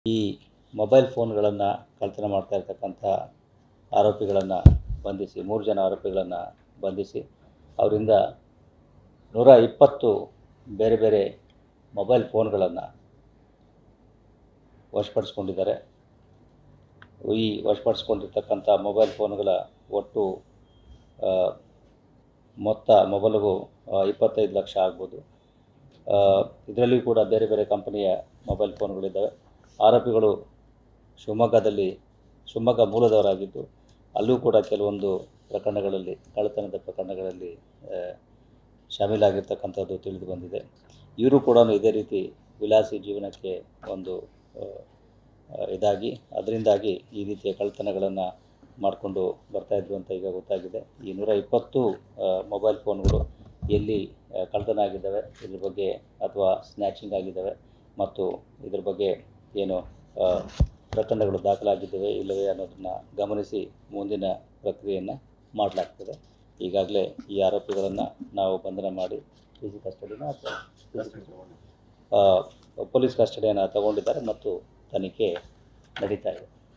ಈ ಮೊಬೈಲ್ ಫೋನ್ಗಳನ್ನು ಕಳ್ಳತನ ಮಾಡ್ತಾ ಇರ್ತಕ್ಕಂಥ ಆರೋಪಿಗಳನ್ನು ಬಂಧಿಸಿ 3 ಜನ ಆರೋಪಿಗಳನ್ನು ಬಂಧಿಸಿ ಅವರಿಂದ 120 ಬೇರೆ ಬೇರೆ ಮೊಬೈಲ್ ಫೋನ್ಗಳನ್ನು ವಶಪಡಿಸ್ಕೊಂಡಿದ್ದಾರೆ. ಈ ವಶಪಡಿಸ್ಕೊಂಡಿರ್ತಕ್ಕಂಥ ಮೊಬೈಲ್ ಫೋನ್ಗಳ ಒಟ್ಟು ಮೊತ್ತ ಮೊಬೈಲ್ಗೂ 25 ಲಕ್ಷ ಆಗ್ಬೋದು. ಇದರಲ್ಲಿ ಕೂಡ ಬೇರೆ ಬೇರೆ ಕಂಪನಿಯ ಮೊಬೈಲ್ ಫೋನ್ಗಳಿದ್ದಾವೆ. ಆರೋಪಿಗಳು ಶಿವಮೊಗ್ಗ ಮೂಲದವರಾಗಿದ್ದು ಅಲ್ಲೂ ಕೂಡ ಕೆಲವೊಂದು ಪ್ರಕರಣಗಳಲ್ಲಿ ಕಳ್ಳತನದ ಪ್ರಕರಣಗಳಲ್ಲಿ ಶಾಮೀಲಾಗಿರ್ತಕ್ಕಂಥದ್ದು ತಿಳಿದು ಬಂದಿದೆ. ಇವರು ಕೂಡ ಇದೇ ರೀತಿ ವಿಲಾಸಿ ಜೀವನಕ್ಕೆ ಒಂದು ಅದರಿಂದಾಗಿ ಈ ರೀತಿಯ ಕಳ್ಳತನಗಳನ್ನು ಮಾಡಿಕೊಂಡು ಬರ್ತಾಯಿದ್ರು ಅಂತ ಈಗ ಗೊತ್ತಾಗಿದೆ. ಈ 120 ಮೊಬೈಲ್ ಫೋನ್ಗಳು ಎಲ್ಲಿ ಕಳ್ಳತನ ಆಗಿದ್ದಾವೆ ಇದ್ರ ಬಗ್ಗೆ ಅಥವಾ ಸ್ನ್ಯಾಚಿಂಗ್ ಆಗಿದ್ದಾವೆ ಮತ್ತು ಇದ್ರ ಬಗ್ಗೆ ಏನು ಪ್ರಕರಣಗಳು ದಾಖಲಾಗಿದ್ದಾವೆ ಇಲ್ಲವೇ ಅನ್ನೋದನ್ನು ಗಮನಿಸಿ ಮುಂದಿನ ಪ್ರಕ್ರಿಯೆಯನ್ನು ಮಾಡಲಾಗ್ತದೆ. ಈಗಾಗಲೇ ಈ ಆರೋಪಿಗಳನ್ನು ನಾವು ಬಂಧನ ಮಾಡಿ ಪೊಲೀಸ್ ಕಸ್ಟಡಿಯನ್ನು ತಗೊಂಡಿದ್ದಾರೆ ಮತ್ತು ತನಿಖೆ ನಡೀತಾ ಇದೆ.